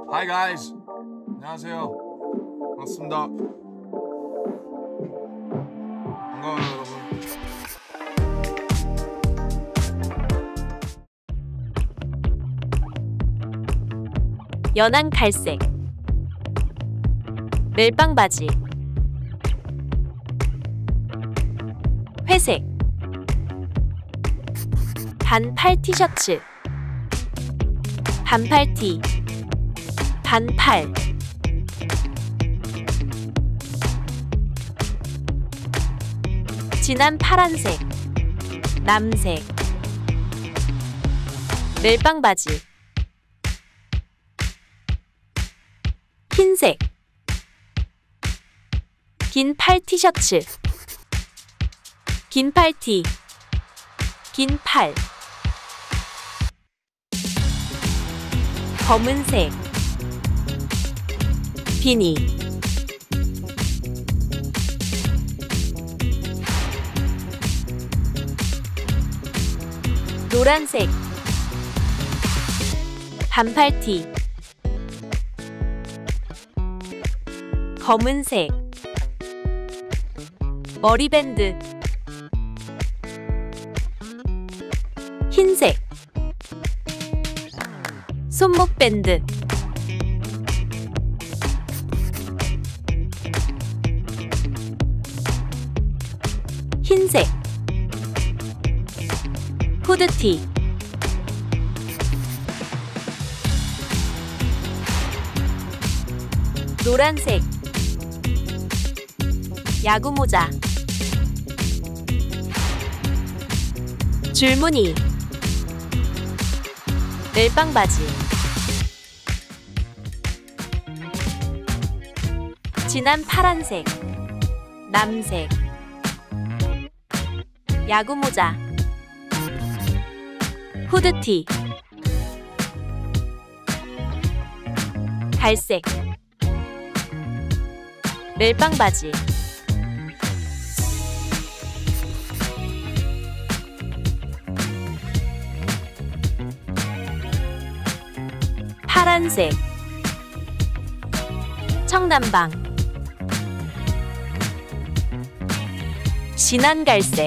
Hi guys. 안녕하세요. 반갑습니다. 반가워요 여러분. 연한 갈색 멜빵 바지 회색 반팔 티셔츠 반팔 티 반팔 진한 파란색 남색 멜빵 바지 흰색 긴 팔 티셔츠 긴 팔 티 긴 팔 검은색 비니 노란색 반팔 티 검은색 머리밴드 흰색 손목밴드 흰색 후드티 노란색 야구모자 줄무늬 멜빵 바지 진한 파란색 남색 야구모자 후드티 갈색 멜빵 바지 파란색 청담방 진한 갈색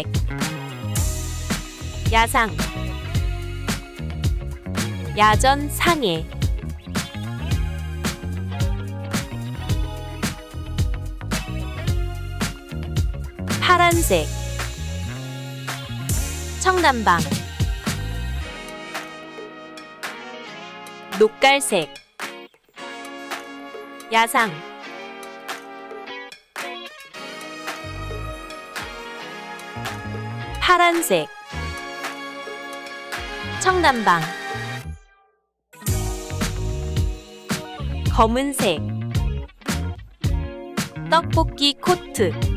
야상 야전 상해 파란색 청담방 녹갈색 야상 파란색 청담방 검은색 떡볶이 코트